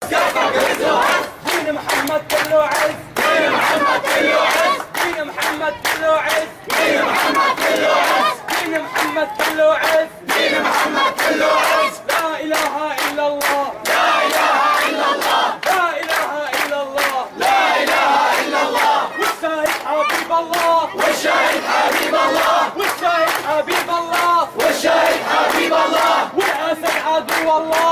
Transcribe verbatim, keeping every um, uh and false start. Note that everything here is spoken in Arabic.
كفك وتوهز. دين محمد كله عز، دين محمد كله عز، دين محمد كله عز، دين محمد كله عز، دين محمد كله عز، دين محمد كله عز. لا إله إلا الله، لا إله إلا الله، لا إله إلا الله، لا إله إلا الله. والشاهد حبيب الله، والشاهد حبيب الله، والشاهد حبيب الله، والشاهد حبيب الله. والأسد عدو الله،